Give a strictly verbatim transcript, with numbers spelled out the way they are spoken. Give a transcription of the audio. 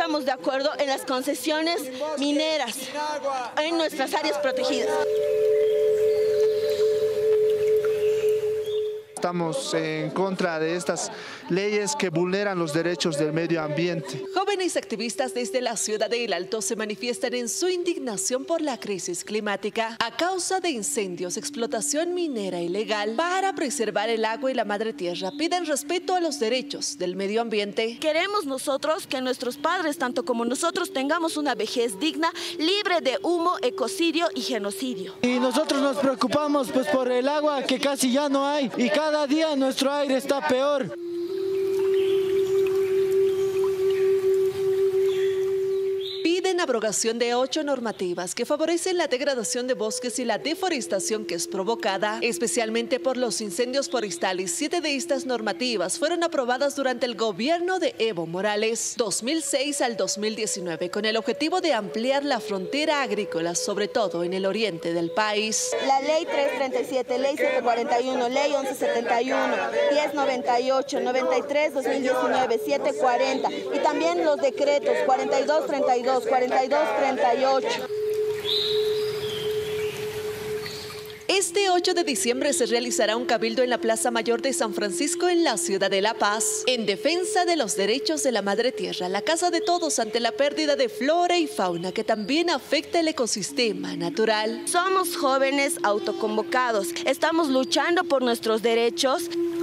estamos de acuerdo en las concesiones mineras en nuestras áreas protegidas. Estamos en contra de estas leyes que vulneran los derechos del medio ambiente. Jóvenes activistas desde la ciudad de El Alto se manifiestan en su indignación por la crisis climática a causa de incendios, explotación minera ilegal. Para preservar el agua y la madre tierra, piden respeto a los derechos del medio ambiente. Queremos nosotros que nuestros padres, tanto como nosotros, tengamos una vejez digna, libre de humo, ecocidio y genocidio. Y nosotros nos preocupamos pues por el agua que casi ya no hay y cada Cada día nuestro aire está peor. Piden abrogación de ocho normativas que favorecen la degradación de bosques y la deforestación que es provocada, especialmente por los incendios forestales. Siete de estas normativas fueron aprobadas durante el gobierno de Evo Morales, dos mil seis al dos mil diecinueve, con el objetivo de ampliar la frontera agrícola, sobre todo en el oriente del país. La ley trescientos treinta y siete, ley setecientos cuarenta y uno, ley once setenta y uno, diez noventa y ocho, noventa y tres, dos mil diecinueve, setecientos cuarenta y también los decretos cuarenta y dos treinta y dos, cuarenta y dos treinta y ocho. Este ocho de diciembre se realizará un cabildo en la Plaza Mayor de San Francisco en la ciudad de La Paz, en defensa de los derechos de la madre tierra, la casa de todos ante la pérdida de flora y fauna que también afecta el ecosistema natural. Somos jóvenes autoconvocados, estamos luchando por nuestros derechos.